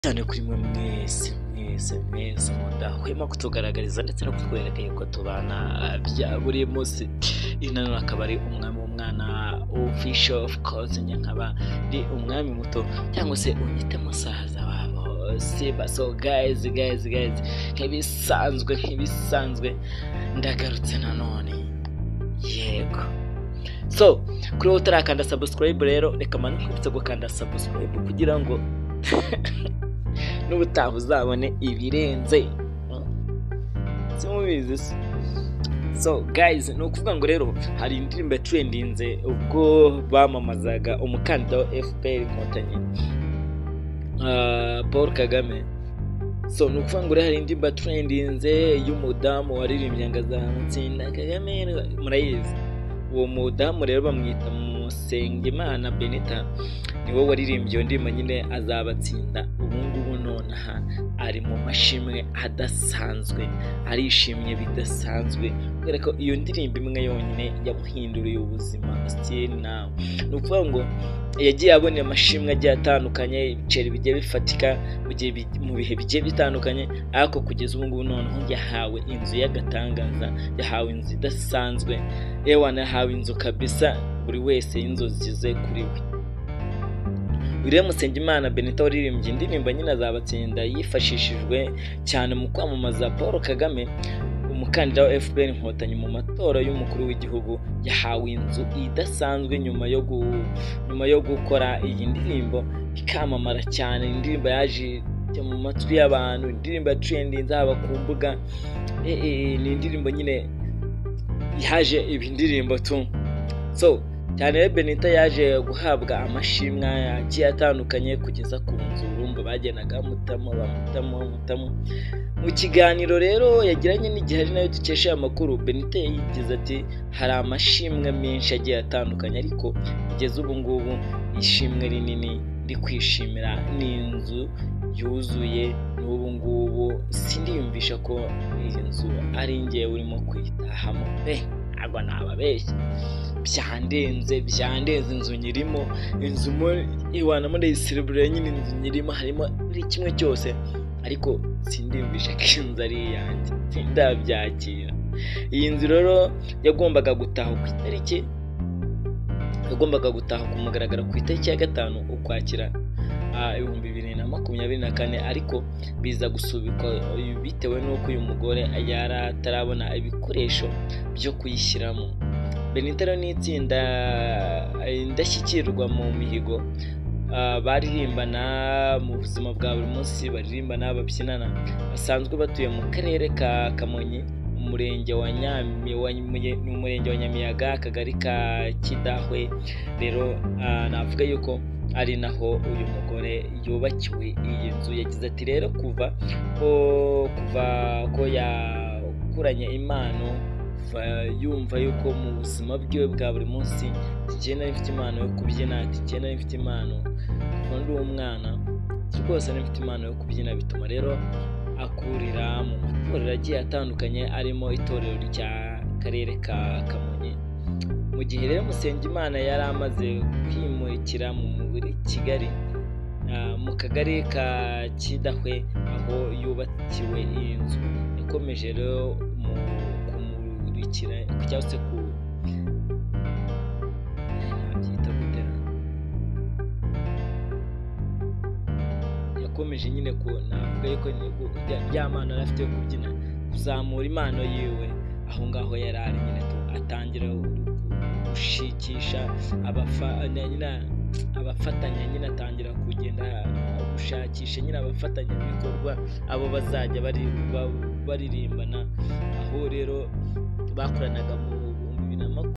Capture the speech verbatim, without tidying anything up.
cyane kuri mwe mwese mwese mwese mudahwema kutugaragariza ndetse no kutwereka yuko tubana bya buri munsi. Inano akaba ari umwami w'umwana official, of course njye nkaba ndi umwami muto cyangwa se unyite musaza wabo Siba. So guys guys guys nk'ibisanzwe nk'ibisanzwe ndagarutse nanone yego. So kuri wowe utarakanda subscribe rero reka manu kwibutsa gukanda subscribe kugira ngo n'ubutaha uzabone ibirenze simubizi. So guys no kuvuga ngo rero hari indirimbo trendinze ubwo bamamazaga umukandida wa F P R Inkotanyi uh, Paul Kagame. So no kuvuga ngo hari indirimbo trendinze y'umudamu waririmbye ngo Azabatsinda Kagame, murayizi uwo mudamu rero bamwita Musengimana Béatha, niwe waririmbye iyo ndirimbo nyine Azabatsinda. Ubu ngubu nonaha ari mu mashimwe adasanzwe, arishimye bidasanzwe kubera ko iyo ndirimbo imwe yonyine yamuhinduriye ubuzima still now. No kuvuga ngo yagiye abona amashimwe agiye atandukanye, ibiceri bigiye bifatika mu bihe bigiye bitandukanye, ariko kugeza ubu ngubu noneho yahawe inzu y'agatangaza, yahawe inzu idasanzwe, yewe nahawe inzu kabisa buri wese inzozi ze kuri we. Uriya Musengimana Béatha waririmbye indirimbo nyine Azabatsinda yifashishijwe cyane mu kwamamaza Paul Kagame, umukandida wa F P R Inkotanyi mu matora y'umukuru w'igihugu. Yahawe inzu idasanzwe nyuma yo nyuma yo gukora iyi ndirimbo ikamamara cyane. Indirimbo yaje mu matwi y'abantu, indirimbo ya trending zaba ku mbuga, eh ni indirimbo nyine yaje ibindirimbo tu. So cyane Béatha yaje guhabwa amashimwe agiye atandukanye kugeza ku nzu urumva bagenaga mutamo bamutamo mutamo. Mu kiganiro rero yagiranye n'igihe ari nayo dukesha amakuru, Béatha yigize ati hari amashimwe menshi agiye atandukanye, ariko kugeza ubu ngubu ishimwe rinini ndi kwishimira ni inzu yuzuye. N'ubu ngubu sindiyumvisha ko iyi nzu ari ngiye urimo kwitahamo pe, agwa nababeshya byandenze byandenze inzu nyirimo, inzu muri iwana muri celebrate nyine inzu nyirimo harimo buri kimwe cyose, ariko sindiyumvisha ko inzu ari yanjye, sindabyakira. Iyi nzu rero yagombaga gutaha ku itariki yagombaga gutaha ku mugaragaro ku itariki ya gatanu ukwakira ibihumbi bibiri na makumyabiri na kane, ariko biza gusubikwa bitewe n'uko uyu mugore yari atarabona ibikoresho byo kuyishyiramo. Béatha rero n'itsinda indashyikirwa mu mihigo, baririmbana mu buzima bwa buri munsi, baririmbana babyinana, basanzwe batuye mu karere ka Kamonyi, umurenge wa Nyami umurenge wa Nyamiyaga, akagari ka Kidahwe. Rero navuga yuko ari naho uyu mugore yubakiwe iyi nzu. Yagize ati rero kuva ko kuva ko yakuranye impano, yumva yuko mu buzima bwiwe bwa buri munsi kigenda ifite impano yo kubyina, ati kigenda ifite impano kuva ndi umwana rwose n'ifite impano yo kubyina, bituma rero akurira mu matorero agiye atandukanye arimo itorero rya karere ka Kamonyi. Mu gihe rero Musengimana yari amaze kwimurikira muri Kigali mu kagari ka Kidahwe aho yubakiwe iyi nzu, yakomeje rero mu kumurikira cyangwa se ku nabyita gutera, yakomeje nyine ko navuga yuko byamana afite kubyina, kuzamura impano yiwe. Aho ngaho yari ari nyine atangira gushikisha abafatanya nyine abafatanya nyine atangira kugenda gushakisha nyine abafatanya bikorwa abo bazajya bari baririmbana, aho rero bakoranaga mu bihumbi bibiri na makumyabiri